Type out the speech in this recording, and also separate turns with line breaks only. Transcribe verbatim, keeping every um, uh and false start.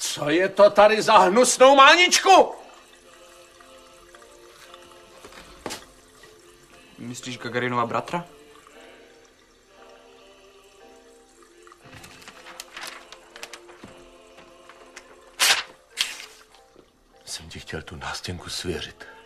Co je to tady za hnusnou máničku?
Myslíš Gagarinova bratra?
Jsem ti chtěl tu nástěnku svěřit.